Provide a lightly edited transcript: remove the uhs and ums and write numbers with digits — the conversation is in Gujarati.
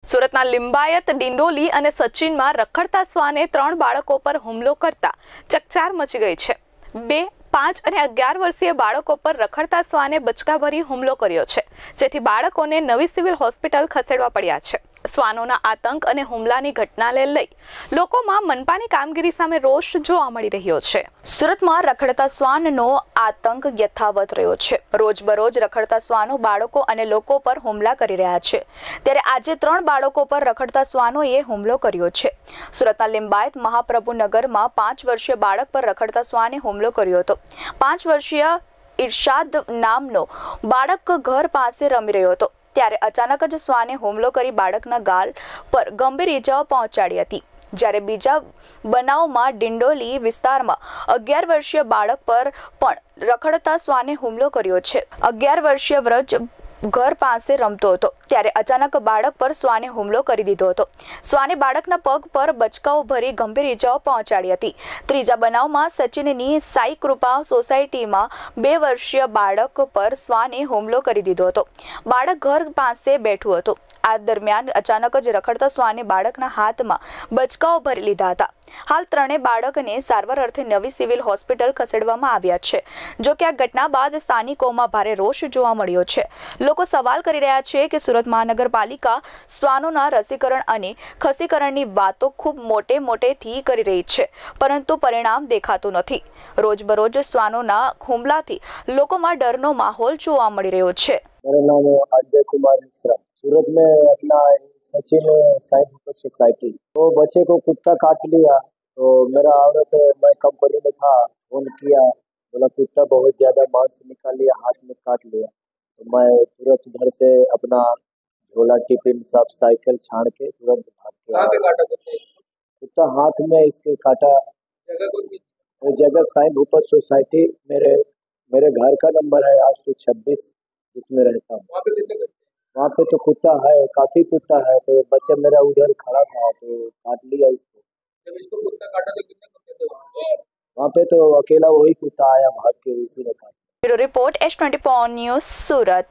સુરતના લિંબાયત, ડિંડોલી અને સચિનમાં રખડતા શ્વાને 3 બાળકો પર હુમલો કરતા ચકચાર મચી ગઈ છે। 2, 5 અને 11 વર્ષીય બાળકો પર રખડતા શ્વાને બચકાભરી હુમલો કર્યો છે, જેથી બાળકોને નવી સિવિલ હોસ્પિટલ ખસેડવા પડ્યા છે। શ્વાનોના આતંક અને હુમલાની ઘટનાને લઈ લોકોમાં મનપાની કામગીરી સામે રોષ જોવા મળી રહ્યો છે। સુરતમાં રખડતા શ્વાનનો આતંક યથાવત રહ્યો છે। રોજબરોજ રખડતા શ્વાનો બાળકો અને લોકો પર હુમલા કરી રહ્યા છે, ત્યારે આજે 3 બાળકો પર રખડતા શ્વાનોએ હુમલો કર્યો છે। સુરતના લિંબાયત મહાપ્રભુનગરમાં 5 વર્ષીય બાળક પર રખડતા શ્વાને હુમલો કર્યો હતો। 5 વર્ષીય ઇરશાદ નામનો બાળક ઘર પાસે રમી રહ્યો હતો, ત્યારે અચાનક જ શ્વાને હુમલો કરી બાળકના ગાલ પર ગંભીર ઇજાઓ પહોંચાડી હતી। જ્યારે બીજા બનાવમાં ડિંડોલી વિસ્તારમાં 11 વર્ષીય બાળક પર પણ રખડતા શ્વાને હુમલો કર્યો છે। 11 વર્ષીય વ્રજ ઘર પાસે રમતો હતો, ત્યારે અચાનક બાળક પર શ્વાને હુમલો કરી દીધો હતો। શ્વાને બાળકના પગ પર બચકાઓ ભરી ગંભીર ઇજાઓ પહોંચાડી હતી। ત્રીજા બનાવમાં સચિનની સાઈ કૃપા સોસાયટીમાં 2 વર્ષીય બાળક પર શ્વાને હુમલો કરી દીધો હતો। બાળક ઘર પાસે બેઠું હતું, આ દરમિયાન અચાનક જ રખડતા શ્વાને બાળકના હાથમાં બચકાઓ ભરી લીધા હતા। હાલ 3 બાળકને સારવાર અર્થે નવી સિવિલ હોસ્પિટલ ખસેડવામાં આવ્યા છે। જો કે આ ઘટના બાદ સ્થાનિકોમાં ભારે રોષ જોવા મળ્યો છે। લોકો સવાલ કરી રહ્યા છે કે સુરત મહાનગરપાલિકા શ્વાનોના રસીકરણ અને ખસીકરણની વાતો ખૂબ મોટેથી કરી રહી છે, પરંતુ પરિણામ દેખાતું નથી। રોજબરોજ શ્વાનોના હુમલાથી લોકોમાં डरનો माहौल જોવા मળી રહ્યો છે। मेरा नाम है अजय कुमार मिश्रा। सूरत में अपना सचिन साई भूपत सोसाइटी, तो बच्चे को कुत्ता काट लिया, तो मेरा औरत मैं कंपनी में था, फोन किया, बोला कुत्ता बहुत ज्यादा मांस निकाल लिया, हाथ में काट लिया। तो मैं तुरंत उधर से अपना झोला टिफिन सब साइकिल छाड़ के तुरंत भाग के कुत्ता हाथ में इसके काटा। वो जगह साई भूपत सोसाइटी, मेरे घर का नंबर है 826, जिसमें रहता हूँ। वहाँ पे तो कुत्ता है, काफी कुत्ता है, तो बच्चा मेरा उधर खड़ा था तो काट लिया इसको। जब इसको कुत्ता काटा तो कितने कुत्ते थे वहाँ पे तो अकेला वही कुत्ता आया भाग के, इसी ने काटा। ब्यूरो रिपोर्ट H24 न्यूज़, सूरत।